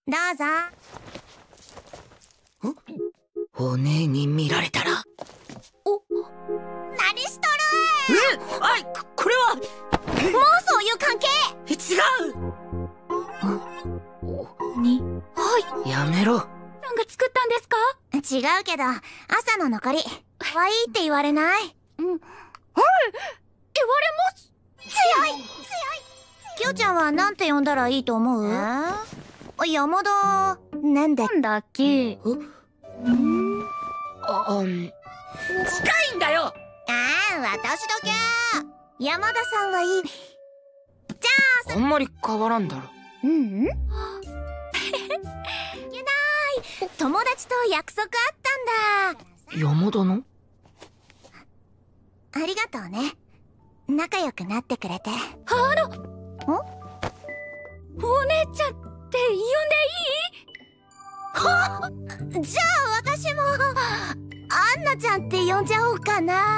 どうぞ。 お姉に見られたら。 何しとる。 あい、これは。 もうそういう関係。 違う。 はい。 やめろ。 さんが作ったんですか？違うけど、朝の残り。可愛いって言われない？はい。言われます。強い。きよちゃんはなんて呼んだらいいと思う？山田、なんだっけ？ 近いんだよ。 私だけ。山田さんはいい。じゃああんまり変わらんだろ。 ゆない、友達と約束あったんだ。 山田の？ ありがとうね。仲良くなってくれて。お姉ちゃんって呼んでいい？じゃあ私もアンナちゃんって呼んじゃおうかな。